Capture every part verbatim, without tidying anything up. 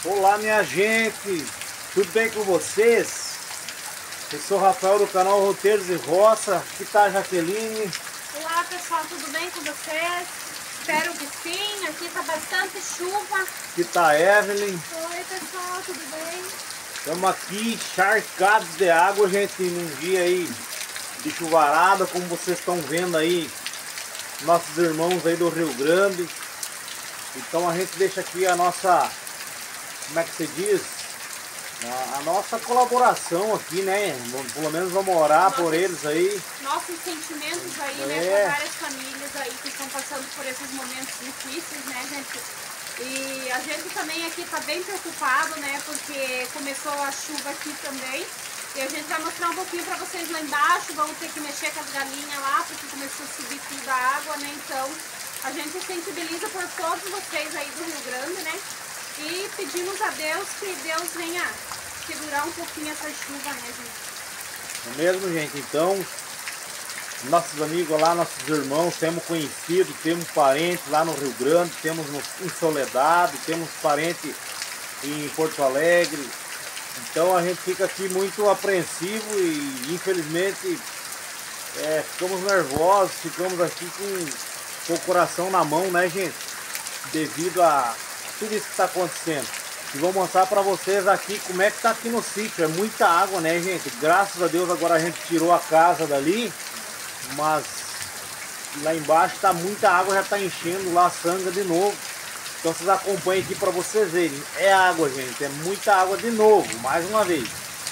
Olá, minha gente, tudo bem com vocês? Eu sou o Rafael do canal Roteiros e Roça. Aqui tá a Jaqueline. Olá pessoal, tudo bem com vocês? Espero que sim. Aqui tá bastante chuva. Aqui tá a Evelyn. Oi pessoal, tudo bem? Estamos aqui encharcados de água, gente, num dia aí de chuvarada, como vocês estão vendo aí, nossos irmãos aí do Rio Grande. Então a gente deixa aqui a nossa, como é que se diz? A, a nossa colaboração aqui, né? Pelo menos vamos orar Nossa, por eles aí. Nossos sentimentos aí, é. né? Por várias famílias aí que estão passando por esses momentos difíceis, né, gente? E a gente também aqui tá bem preocupado, né? Porque começou a chuva aqui também. E a gente vai mostrar um pouquinho para vocês lá embaixo. Vamos ter que mexer com as galinhas lá, porque começou a subir tudo a água, né? Então a gente sensibiliza por todos vocês aí do Rio Grande, né? E pedimos a Deus que Deus venha segurar um pouquinho essa chuva, né, gente? É mesmo, gente? Então, nossos amigos lá, nossos irmãos, temos conhecido, temos parentes lá no Rio Grande, temos no, em Soledade, temos parentes em Porto Alegre. Então a gente fica aqui muito apreensivo e infelizmente é, ficamos nervosos, ficamos aqui com, com o coração na mão, né, gente? Devido a tudo isso que está acontecendo. E vou mostrar para vocês aqui como é que tá aqui no sítio. É muita água, né, gente? Graças a Deus agora a gente tirou a casa dali, mas lá embaixo tá muita água, já tá enchendo lá a sanga de novo. Então vocês acompanhem aqui para vocês verem. É água, gente, é muita água de novo, mais uma vez.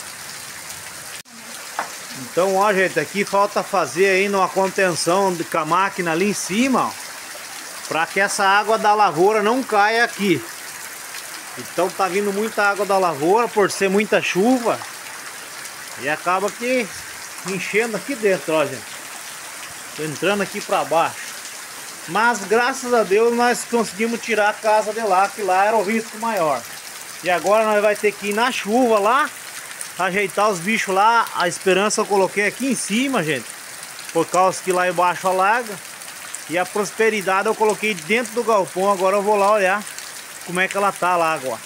Então, ó, gente, aqui falta fazer aí uma contenção de, com a máquina ali em cima, ó, para que essa água da lavoura não caia aqui. Então tá vindo muita água da lavoura por ser muita chuva e acaba que enchendo aqui dentro, ó, gente. Tô entrando aqui para baixo. Mas graças a Deus nós conseguimos tirar a casa de lá, que lá era o risco maior. E agora nós vai ter que ir na chuva lá, ajeitar os bichos lá. A esperança eu coloquei aqui em cima, gente, por causa que lá embaixo alaga. E a prosperidade eu coloquei dentro do galpão. Agora eu vou lá olhar como é que ela tá lá agora.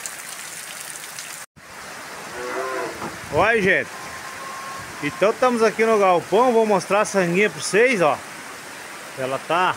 Olha, gente. Então estamos aqui no galpão. Vou mostrar a sanguinha para vocês, ó. Ela tá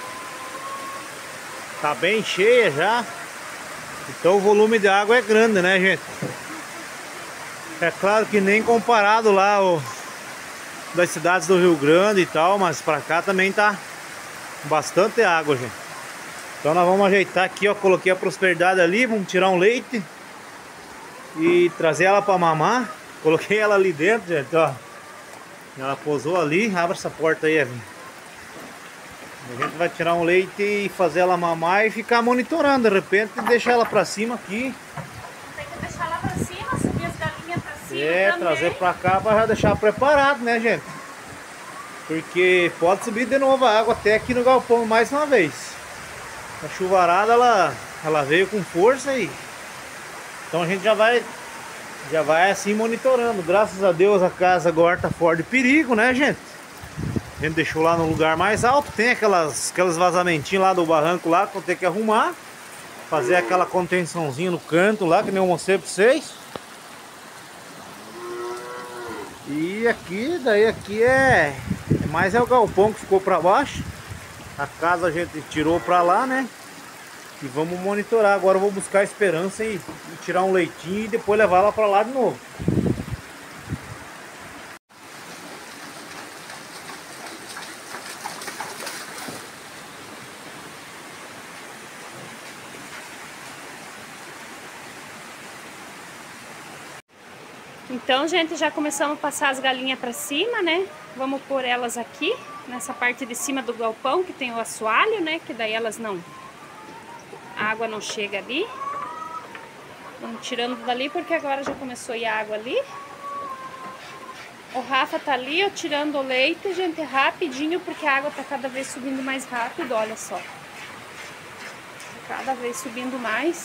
Tá bem cheia já. Então o volume de água é grande, né, gente? É claro que nem comparado lá o das cidades do Rio Grande e tal, mas pra cá também tá bastante água, gente. Então nós vamos ajeitar aqui, ó. Coloquei a prosperidade ali, vamos tirar um leite e trazer ela para mamar. Coloquei ela ali dentro, gente, ó. Ela pousou ali. Abre essa porta aí, Evelyn. A gente vai tirar um leite e fazer ela mamar e ficar monitorando. De repente deixar ela para cima aqui. Tem que deixar lá para cima, subir as galinhas para cima. É, também. trazer para cá para já deixar preparado, né, gente? Porque pode subir de novo a água até aqui no galpão mais uma vez. A chuvarada ela, ela veio com força aí. Então a gente já vai já vai assim monitorando. Graças a Deus a casa agora tá fora de perigo, né, gente? A gente deixou lá no lugar mais alto. Tem aquelas aqueles vazamentinhos lá do barranco lá que eu tenho que arrumar, fazer aquela contençãozinha no canto lá, que nem eu mostrei pra vocês. E aqui, daí aqui é, é mais é o galpão que ficou para baixo. A casa a gente tirou para lá, né? E vamos monitorar. Agora eu vou buscar a esperança e, e tirar um leitinho e depois levar ela para lá de novo. Então, gente, já começamos a passar as galinhas para cima, né? Vamos pôr elas aqui, nessa parte de cima do galpão, que tem o assoalho, né? Que daí elas não... a água não chega ali. Vamos tirando dali, porque agora já começou a ir água ali. O Rafa tá ali, ó, tirando o leite, gente, rapidinho, porque a água tá cada vez subindo mais rápido, olha só. Cada vez subindo mais.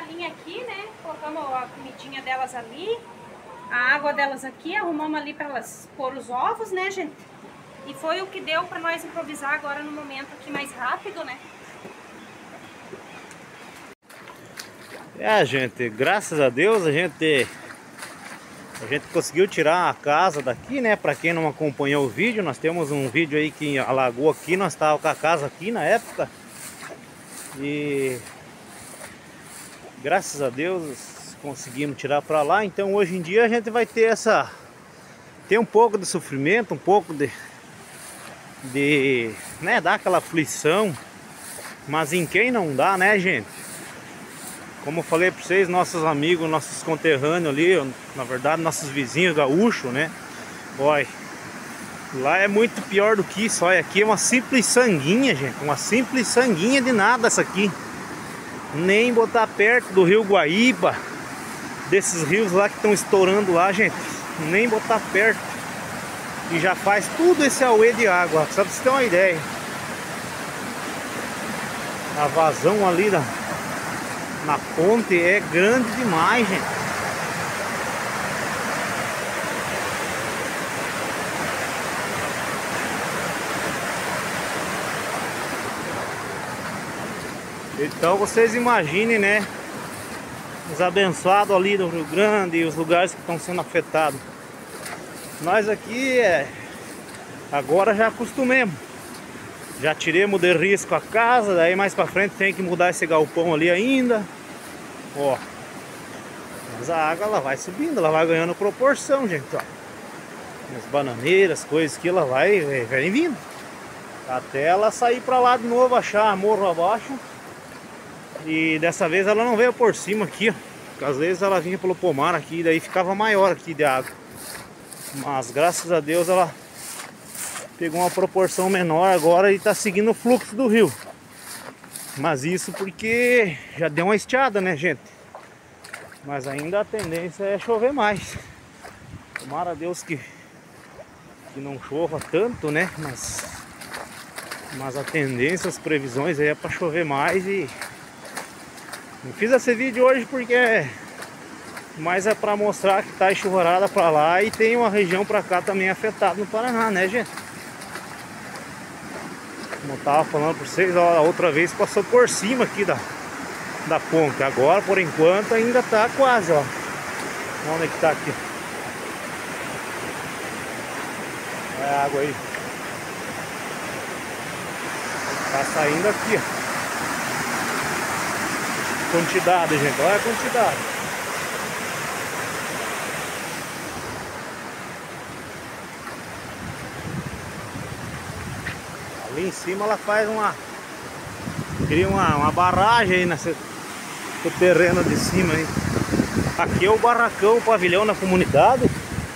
galinhas aqui, né? Colocamos a comidinha delas ali, a água delas aqui, arrumamos ali para elas pôr os ovos, né, gente? E foi o que deu para nós improvisar agora no momento aqui mais rápido, né? É, gente, graças a Deus a gente a gente conseguiu tirar a casa daqui, né? Para quem não acompanhou o vídeo, nós temos um vídeo aí que alagou aqui, nós estávamos com a casa aqui na época. E graças a Deus conseguimos tirar para lá. Então hoje em dia a gente vai ter essa tem um pouco de sofrimento, um pouco de de, né, dar aquela aflição, mas em quem não dá, né, gente? Como eu falei para vocês, nossos amigos, nossos conterrâneos ali, na verdade nossos vizinhos gaúchos, né? Olha, lá é muito pior do que isso. Olha, aqui é uma simples sanguinha, gente. Uma simples sanguinha de nada essa aqui. Nem botar perto do rio Guaíba, desses rios lá que estão estourando lá, gente. Nem botar perto. E já faz tudo esse auê de água, só pra vocês terem uma ideia. A vazão ali da... na ponte é grande demais, gente. Então vocês imaginem, né? Os abençoados ali do Rio Grande e os lugares que estão sendo afetados. Nós aqui é... agora já acostumemos. Já tiremos de risco a casa, daí mais pra frente tem que mudar esse galpão ali ainda. Ó. Mas a água ela vai subindo, ela vai ganhando proporção, gente, ó. As bananeiras, coisas que ela vai, vai, vai vindo. Até ela sair pra lá de novo, achar morro abaixo. E dessa vez ela não veio por cima aqui, ó. Porque às vezes ela vinha pelo pomar aqui, daí ficava maior aqui de água. Mas graças a Deus ela pegou uma proporção menor agora e tá seguindo o fluxo do rio. Mas isso porque já deu uma estiada, né, gente? Mas ainda a tendência é chover mais. Tomara a Deus que, que não chova tanto, né? Mas, mas a tendência, as previsões aí é para chover mais. E eu fiz esse vídeo hoje porque mas é para mostrar que tá enxurrada para lá e tem uma região para cá também afetada no Paraná, né, gente? Como eu tava falando para vocês, ó, a outra vez passou por cima aqui da, da ponte. Agora, por enquanto, ainda tá quase, ó. Onde é que tá aqui? Olha a água aí. Tá saindo aqui, ó. Quantidade, gente. Olha a quantidade. Ali em cima ela faz uma... cria uma, uma barragem aí nesse, no terreno de cima aí. Aqui é o barracão, o pavilhão na comunidade.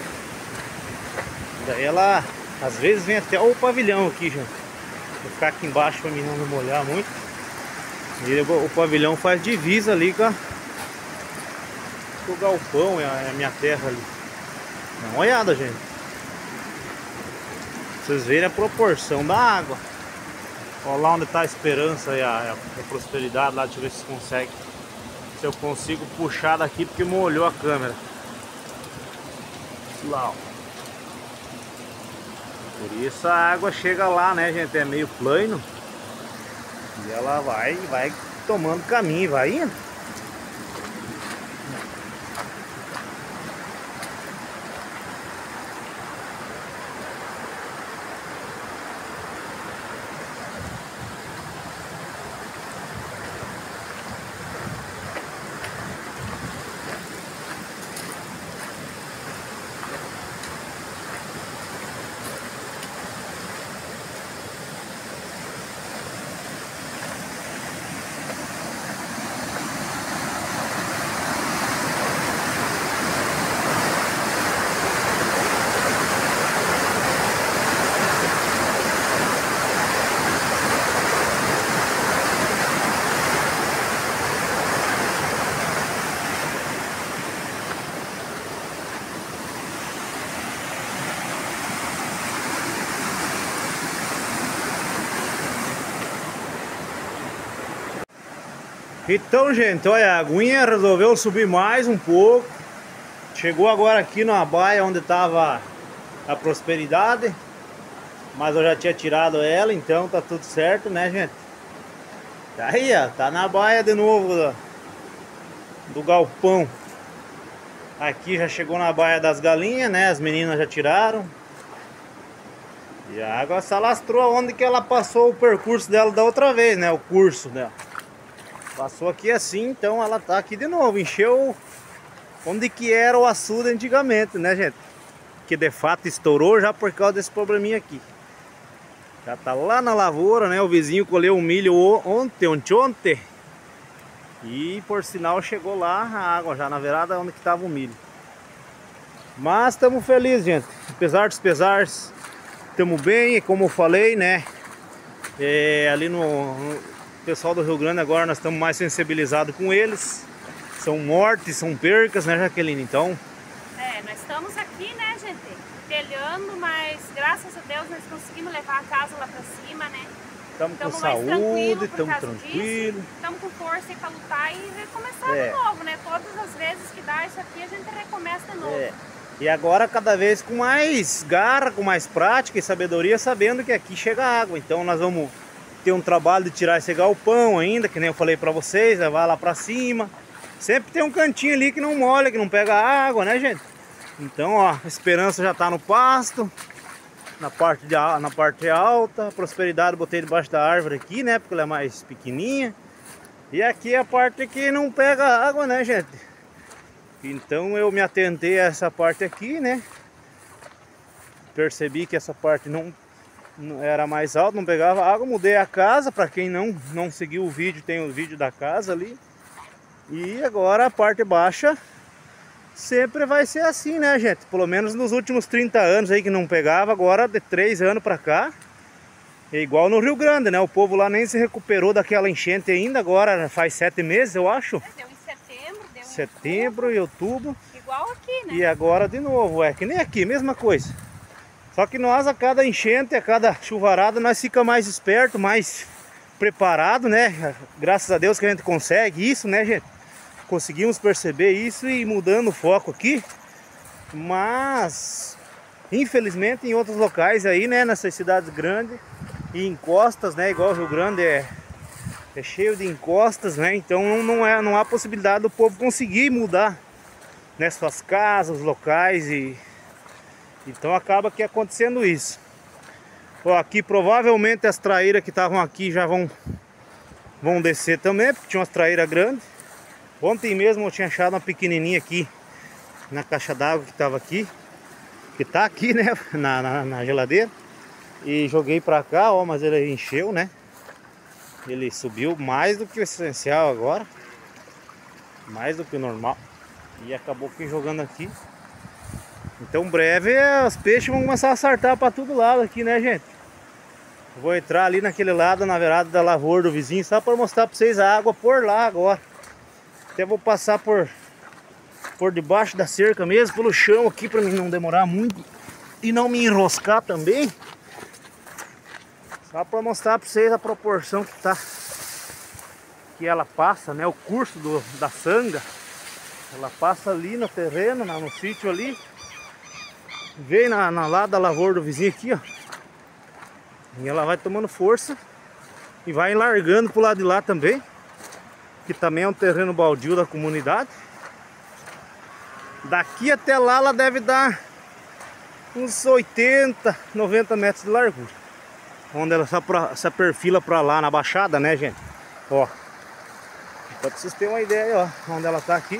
Daí ela às vezes vem até o pavilhão aqui, gente. Vou ficar aqui embaixo para mim não me molhar muito. E o pavilhão faz divisa ali com, a, com o galpão, é a minha terra ali. Dá uma olhada, gente. Vocês verem a proporção da água. Olha lá onde está a esperança e a, a prosperidade lá. Deixa eu ver se consegue. Se eu consigo puxar daqui porque molhou a câmera. Lá, ó. Por isso a água chega lá, né, gente? É meio plano. E ela vai, vai tomando caminho, vai indo. Então, gente, olha, a aguinha resolveu subir mais um pouco. Chegou agora aqui na baia onde estava a prosperidade, mas eu já tinha tirado ela, então tá tudo certo, né, gente? Aí, ó, tá na baia de novo do, do galpão. Aqui já chegou na baia das galinhas, né? As meninas já tiraram. E a água se alastrou onde que ela passou o percurso dela da outra vez, né? O curso dela. Passou aqui assim, então ela tá aqui de novo. Encheu onde que era o açude antigamente, né, gente? Que de fato estourou já por causa desse probleminha aqui. Já tá lá na lavoura, né? O vizinho colheu o milho ontem, ontem, ontem. E por sinal chegou lá a água já na virada onde que tava o milho. Mas estamos felizes, gente. Apesar dos pesares, estamos bem. E como eu falei, né? É, ali no, no pessoal do Rio Grande agora nós estamos mais sensibilizados com eles. São mortes, são percas, né, Jaqueline? Então... É, nós estamos aqui, né, gente? Telhando, mas graças a Deus nós conseguimos levar a casa lá pra cima, né? Estamos com saúde, estamos tranquilos. Estamos com força aí pra lutar e recomeçar é. de novo, né? Todas as vezes que dá isso aqui, a gente recomeça de novo. É. E agora cada vez com mais garra, com mais prática e sabedoria, sabendo que aqui chega água. Então nós vamos ter um trabalho de tirar esse galpão ainda, que nem eu falei pra vocês, levar lá pra cima. Sempre tem um cantinho ali que não molha, que não pega água, né, gente? Então, ó, a esperança já tá no pasto, na parte, de, na parte alta. A prosperidade eu botei debaixo da árvore aqui, né, porque ela é mais pequenininha. E aqui é a parte que não pega água, né, gente? Então eu me atentei a essa parte aqui, né? Percebi que essa parte não, não era mais alta, não pegava água. Mudei a casa, para quem não, não seguiu o vídeo, tem o vídeo da casa ali. E agora a parte baixa sempre vai ser assim, né, gente? Pelo menos nos últimos trinta anos aí que não pegava, agora de três anos pra cá. É igual no Rio Grande, né? O povo lá nem se recuperou daquela enchente ainda, agora faz sete meses, eu acho. Deu em setembro, deu em Setembro e outubro. Igual aqui, né? E agora de novo, é que nem aqui, mesma coisa. Só que nós a cada enchente, a cada chuvarada, nós fica mais esperto, mais preparado, né? Graças a Deus que a gente consegue isso, né, gente? Conseguimos perceber isso e mudando o foco aqui. Mas infelizmente em outros locais aí, né, nessas cidades grandes e encostas, né, igual o Rio Grande é, é cheio de encostas, né? Então não, é, não há possibilidade do povo conseguir mudar, né, suas casas, locais e então acaba que acontecendo isso. Ó, aqui provavelmente as traíras que estavam aqui já vão vão descer também, porque tinha umas traíras grandes. Ontem mesmo eu tinha achado uma pequenininha aqui na caixa d'água que estava aqui, que tá aqui, né, na, na, na geladeira. E joguei pra cá, ó, mas ele encheu, né? Ele subiu mais do que o essencial agora, mais do que o normal. E acabou que jogando aqui. Então breve os peixes vão começar a saltar pra todo lado aqui, né, gente? Vou entrar ali naquele lado, na virada da lavoura do vizinho, só para mostrar para vocês a água por lá agora. Até vou passar por, por debaixo da cerca mesmo, pelo chão aqui, para mim não demorar muito e não me enroscar também. Só para mostrar para vocês a proporção que tá, que ela passa, né? O curso do, da sanga. Ela passa ali no terreno, no, no sítio ali. Vem na, na lá da lavoura do vizinho aqui, ó. E ela vai tomando força e vai largando pro lado de lá também, que também é um terreno baldio da comunidade. Daqui até lá ela deve dar uns oitenta, noventa metros de largura, onde ela se perfila pra lá na baixada, né, gente? Ó, pra vocês terem uma ideia, ó, onde ela tá aqui.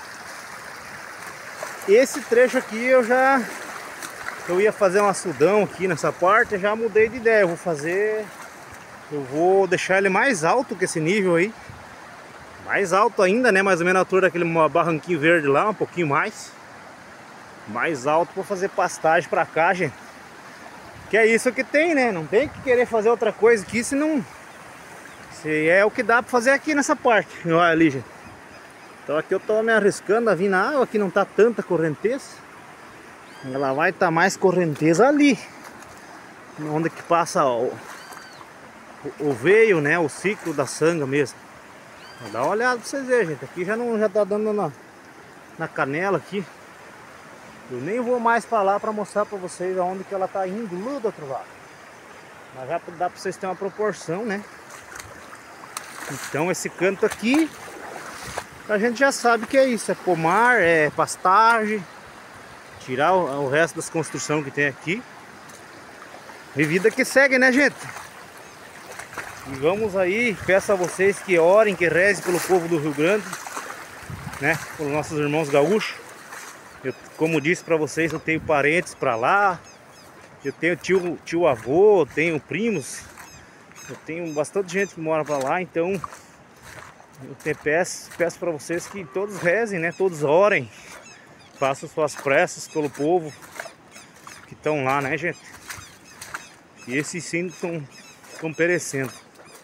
Esse trecho aqui eu já eu ia fazer um açudão aqui nessa parte, já mudei de ideia. Eu vou fazer, eu vou deixar ele mais alto que esse nível aí, mais alto ainda, né? Mais ou menos a altura daquele barranquinho verde lá, um pouquinho mais, mais alto para fazer pastagem para cá, gente. Que é isso que tem, né? Não tem que querer fazer outra coisa aqui, senão se é o que dá para fazer aqui nessa parte. Olha ali, gente. Então aqui eu tô me arriscando a vir na água, aqui não tá tanta correnteza. Ela vai estar tá mais correnteza ali, onde que passa o, o, o veio, né? O ciclo da sanga mesmo. Dá uma olhada pra vocês verem, gente. Aqui já não já tá dando na, na canela aqui. Eu nem vou mais pra lá pra mostrar pra vocês aonde que ela tá indo lá do outro lado. Mas já dá pra vocês terem uma proporção, né? Então esse canto aqui, a gente já sabe que é isso. É pomar, é pastagem. Tirar o, o resto das construções que tem aqui. E vida que segue, né, gente? E vamos aí, peço a vocês que orem, que rezem pelo povo do Rio Grande, né? Pelos nossos irmãos gaúchos. Eu, como disse para vocês, eu tenho parentes para lá. Eu tenho tio, tio avô, tenho primos. Eu tenho bastante gente que mora para lá, então eu te peço, peço para vocês que todos rezem, né? Todos orem. Façam suas preces pelo povo que estão lá, né, gente? E esses sim estão, estão perecendo.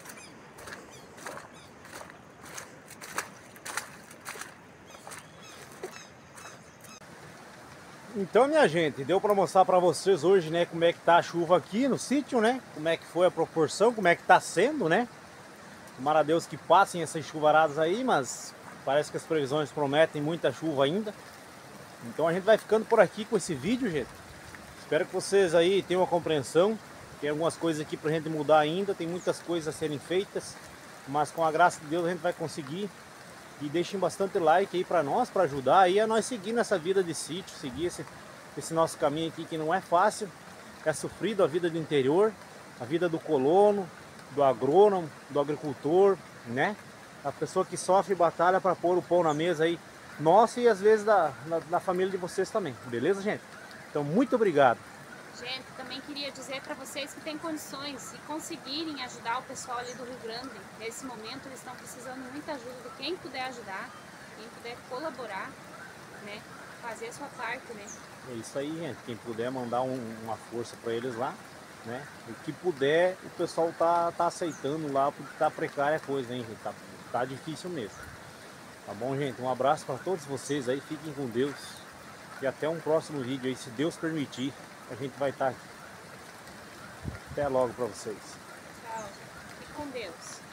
Então, minha gente, deu para mostrar para vocês hoje, né, como é que tá a chuva aqui no sítio, né? Como é que foi a proporção, como é que tá sendo, né? Tomara a Deus que passem essas chuvaradas aí, mas parece que as previsões prometem muita chuva ainda. Então a gente vai ficando por aqui com esse vídeo, gente. Espero que vocês aí tenham uma compreensão. Tem algumas coisas aqui pra gente mudar ainda, tem muitas coisas a serem feitas, mas com a graça de Deus a gente vai conseguir. E deixem bastante like aí pra nós, pra ajudar aí a nós seguir nessa vida de sítio, seguir esse, esse nosso caminho aqui que não é fácil, é sofrido a vida do interior, a vida do colono, do agrônomo, do agricultor, né? A pessoa que sofre e batalha para pôr o pão na mesa aí, nossa e às vezes da, da, da família de vocês também, beleza, gente? Então, muito obrigado. Gente, também queria dizer para vocês que tem condições e conseguirem ajudar o pessoal ali do Rio Grande. Nesse momento eles estão precisando de muita ajuda de quem puder ajudar, quem puder colaborar, né? Fazer a sua parte, né? É isso aí, gente. Quem puder mandar um, uma força para eles lá, né? O que puder, o pessoal tá, tá aceitando lá, porque tá precária a coisa, hein, gente? Tá, tá difícil mesmo. Tá bom, gente? Um abraço para todos vocês aí, fiquem com Deus. E até um próximo vídeo aí, se Deus permitir, a gente vai estar aqui. Até logo para vocês. Tchau. Fique com Deus.